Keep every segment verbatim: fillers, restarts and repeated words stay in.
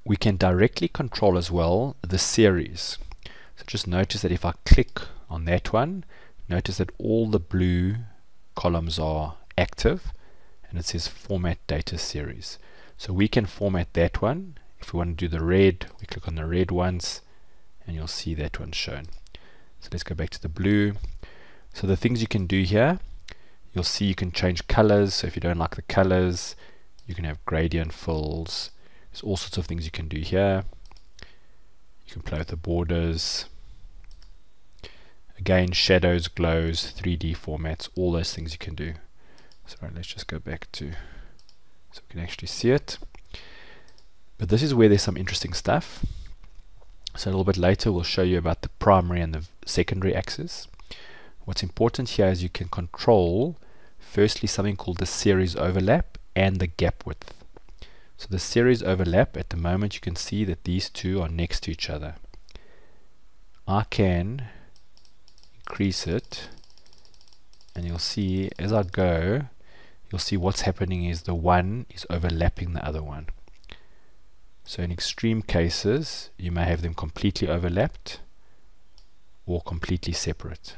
we can directly control as well the series. So just notice that if I click on that one, notice that all the blue columns are active and it says format data series. So we can format that one. If we want to do the red, we click on the red ones and you'll see that one shown. So let's go back to the blue. So the things you can do here, you'll see you can change colors. So if you don't like the colors, you can have gradient fills. There's all sorts of things you can do here. You can play with the borders. Again, shadows, glows, three D formats, all those things you can do. Sorry, let's just go back to so we can actually see it. But this is where there's some interesting stuff. So a little bit later we'll show you about the primary and the secondary axis. What's important here is you can control firstly something called the series overlap and the gap width. So the series overlap, at the moment you can see that these two are next to each other. I can increase it and you'll see as I go, you'll see what's happening is the one is overlapping the other one. So in extreme cases you may have them completely overlapped or completely separate.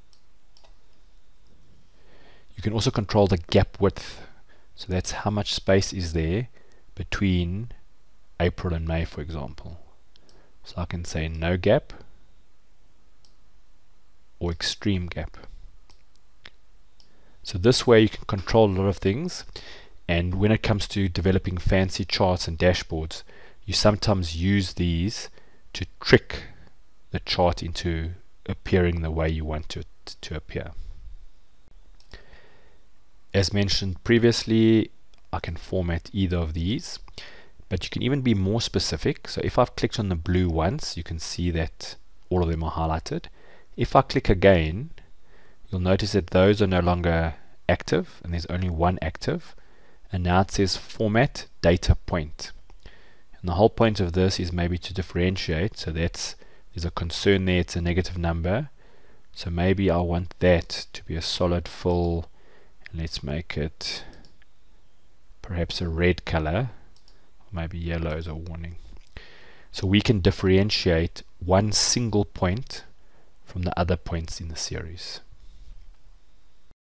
You can also control the gap width, so that's how much space is there between April and May, for example. So I can say no gap or extreme gap. So this way you can control a lot of things, and when it comes to developing fancy charts and dashboards, you sometimes use these to trick the chart into appearing the way you want it to appear. As mentioned previously, I can format either of these, but you can even be more specific. So if I've clicked on the blue once, you can see that all of them are highlighted. If I click again, you'll notice that those are no longer active and there's only one active, and now it says format data point. And the whole point of this is maybe to differentiate, so that's there's a concern there, it's a negative number, so maybe I want that to be a solid full. Let's make it perhaps a red color, maybe yellow as a warning. So we can differentiate one single point from the other points in the series.